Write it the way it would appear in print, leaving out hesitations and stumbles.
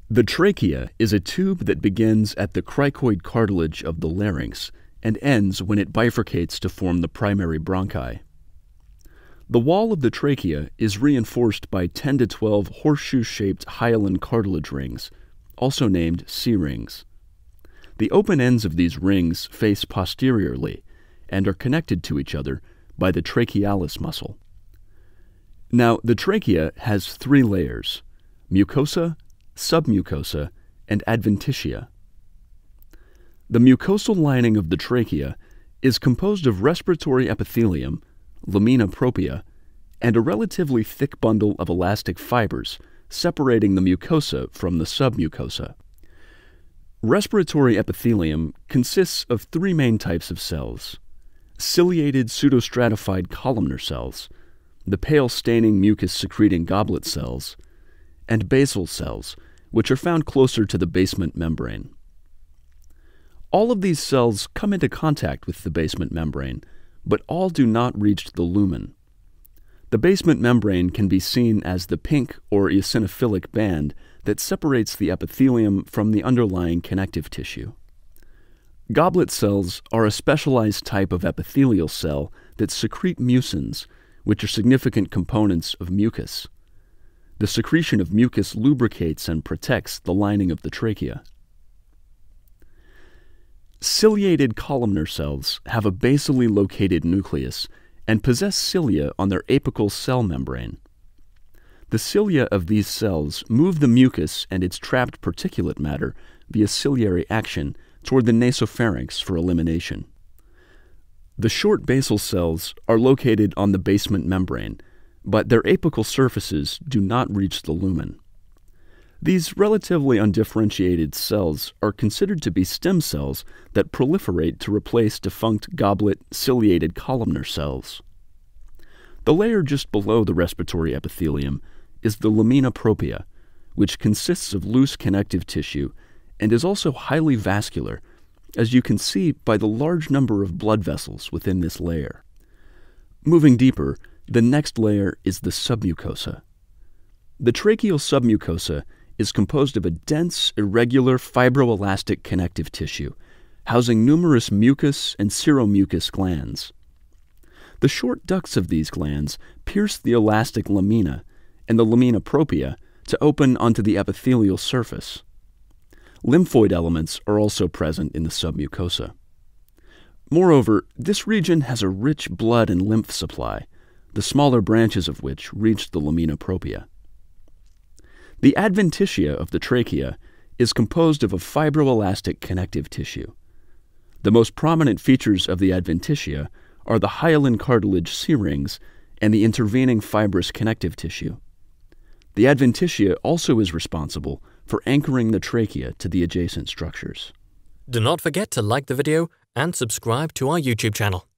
The trachea is a tube that begins at the cricoid cartilage of the larynx and ends when it bifurcates to form the primary bronchi. The wall of the trachea is reinforced by 10 to 12 horseshoe-shaped hyaline cartilage rings, also named C-rings. The open ends of these rings face posteriorly and are connected to each other by the trachealis muscle. Now, the trachea has 3 layers: mucosa, submucosa, and adventitia. The mucosal lining of the trachea is composed of respiratory epithelium, lamina propria, and a relatively thick bundle of elastic fibers separating the mucosa from the submucosa. Respiratory epithelium consists of 3 main types of cells: ciliated pseudostratified columnar cells, the pale staining mucus-secreting goblet cells, and basal cells, which are found closer to the basement membrane. All of these cells come into contact with the basement membrane, but all do not reach the lumen. The basement membrane can be seen as the pink or eosinophilic band that separates the epithelium from the underlying connective tissue. Goblet cells are a specialized type of epithelial cell that secrete mucins, which are significant components of mucus. The secretion of mucus lubricates and protects the lining of the trachea. Ciliated columnar cells have a basally located nucleus and possess cilia on their apical cell membrane. The cilia of these cells move the mucus and its trapped particulate matter via ciliary action toward the nasopharynx for elimination. The short basal cells are located on the basement membrane, but their apical surfaces do not reach the lumen. These relatively undifferentiated cells are considered to be stem cells that proliferate to replace defunct goblet ciliated columnar cells. The layer just below the respiratory epithelium is the lamina propria, which consists of loose connective tissue and is also highly vascular, as you can see by the large number of blood vessels within this layer. Moving deeper, the next layer is the submucosa. The tracheal submucosa is composed of a dense, irregular, fibroelastic connective tissue, housing numerous mucus and seromucus glands. The short ducts of these glands pierce the elastic lamina and the lamina propria to open onto the epithelial surface. Lymphoid elements are also present in the submucosa. Moreover, this region has a rich blood and lymph supply, the smaller branches of which reach the lamina propria. The adventitia of the trachea is composed of a fibroelastic connective tissue. The most prominent features of the adventitia are the hyaline cartilage C-rings and the intervening fibrous connective tissue. The adventitia also is responsible for anchoring the trachea to the adjacent structures. Do not forget to like the video and subscribe to our YouTube channel.